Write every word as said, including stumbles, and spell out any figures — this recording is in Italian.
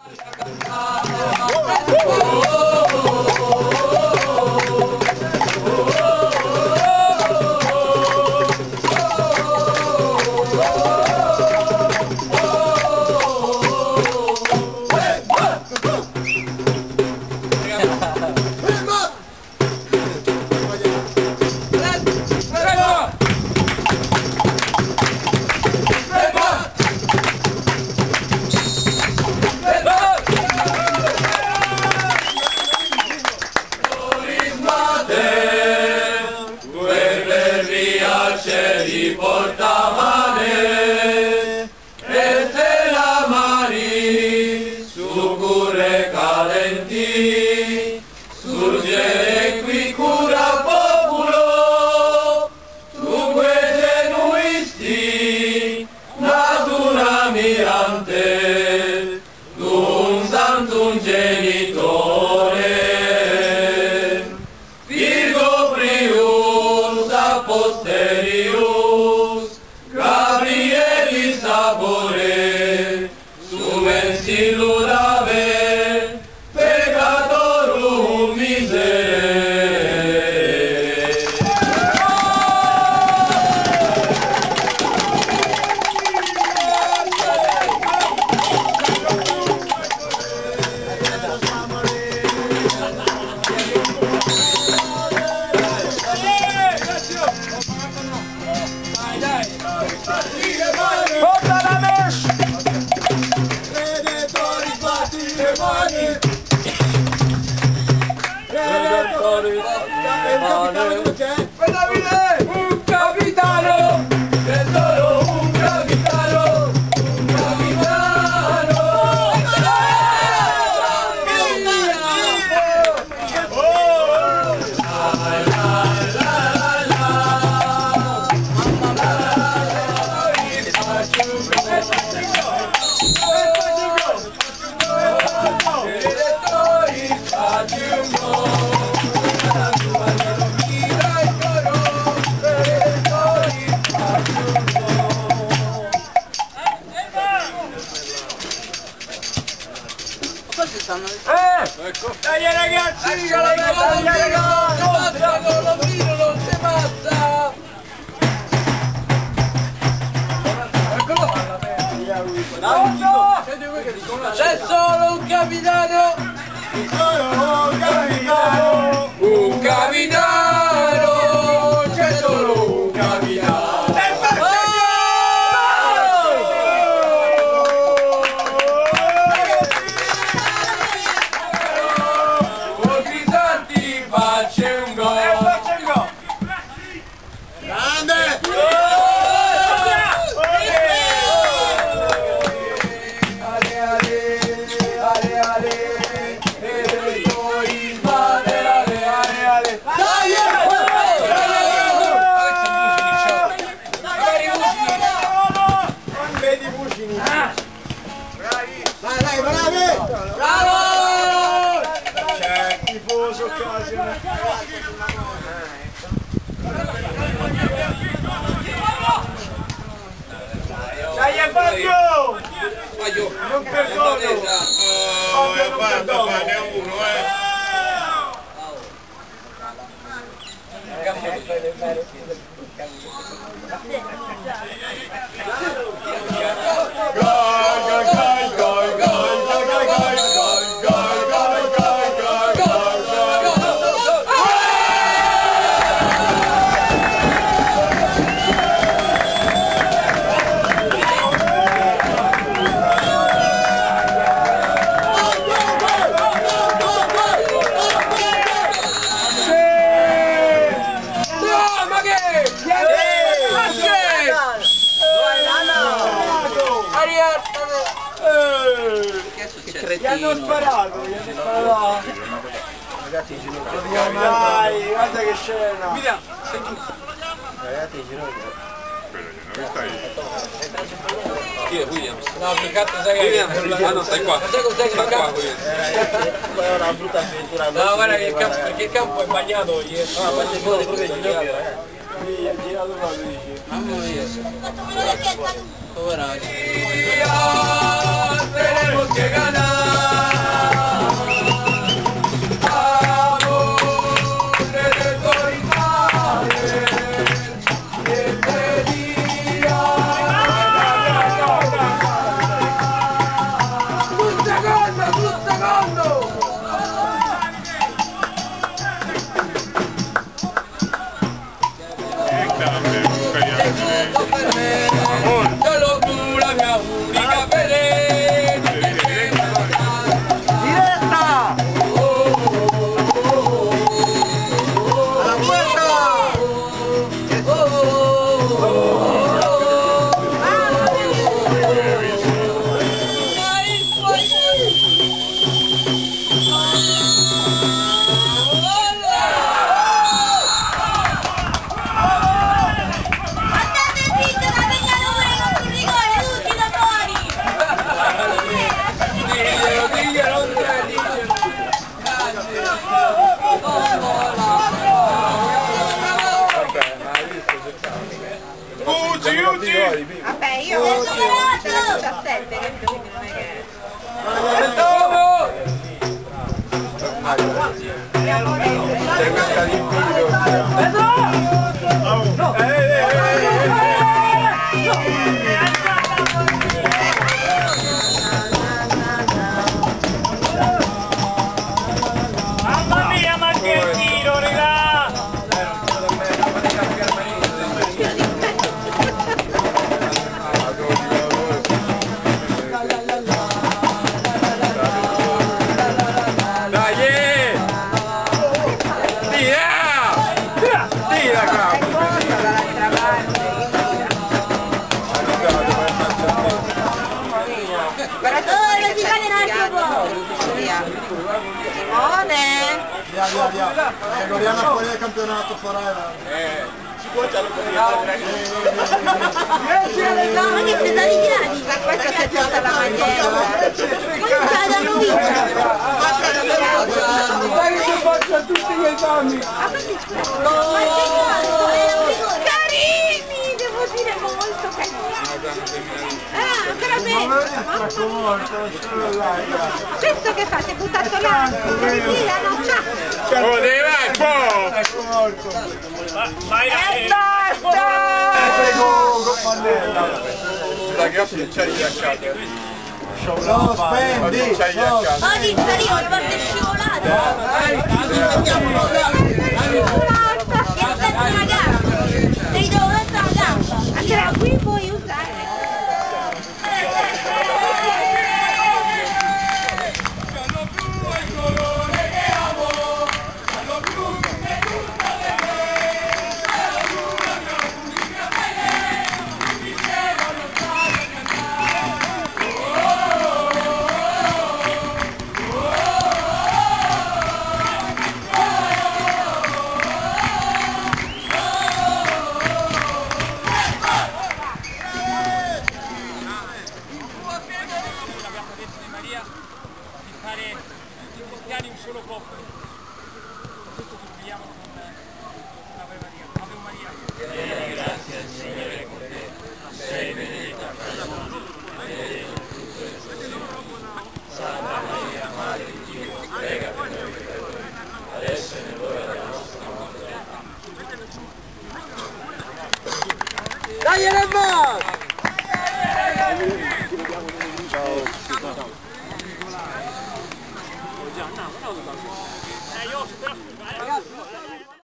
Dai ragazzi, dai ragazzi, non lo miro, non si passa! Eccolo qua! C'è solo un capitano! Un capitano! Un capitano! C'è solo un capitano! Dai Fabio! Fabio! Non perdono! Oh, e basta, ma ne ho uno, eh! Gli hanno sparato, gli hanno sparato. Ragazzi, in ginocchio. Dai, guarda che scena. Ragazzi, in ginocchio. Dove stai? Chi è Williams? No, più cazzo sai che Williams, ah no, stai qua. Sai cos'è che qua? Poi è una brutta avventura. No, guarda che il campo, perché il campo è bagnato ieri. Ah, ma c'è proprio in ginocchio, ragazzi. Sì, ha girato proprio, dici. Mamma mia. Poveraccio. Tenemos que ganar. Eh, io ho superato diciassette, quindi non è che... Mamma mia, ma che tiro, raga! Dai! Tira! Tira, capo! Dall'altra parte. Oh, lo si fa un altro po'! Simone! Via, via, via. Eh, Doriana fuori dal campionato, forever. Eh, si può già lo dire. Ma che presa di piedi? Ma questo si è tolta la maglietta. Come stai da lui? Dai che faccio a tutti gli esami. Ma che cazzo? Era un rigore. Carini! Devo dire molto carini. Ah, ancora bene. Questo che fate? Buttato là? Così, hanno una... Oh, devi vai, po'! Ecco morto. Ma E basta! Prego, Pannella. Dai, che occhi c'hai ghiacciate. No, spendi. C'hai ghiacciate. Oh, di io il bordo è scivolato! È stata una gamba! Sei dovuta una gamba! Allora qui puoi usare! fare in cristiani un solo popolo. Tutto ci pigliamo con Ave Maria. Ave Maria. Vieni, grazie al Signore con te. Sei benedetta fra le donne. Benedetto frutto del tuo seno. Santa Maria, Madre di Dio, prega per noi peccatori, adesso è nell'ora della nostra morte. Dai, Eremma! Eh, io ho superato.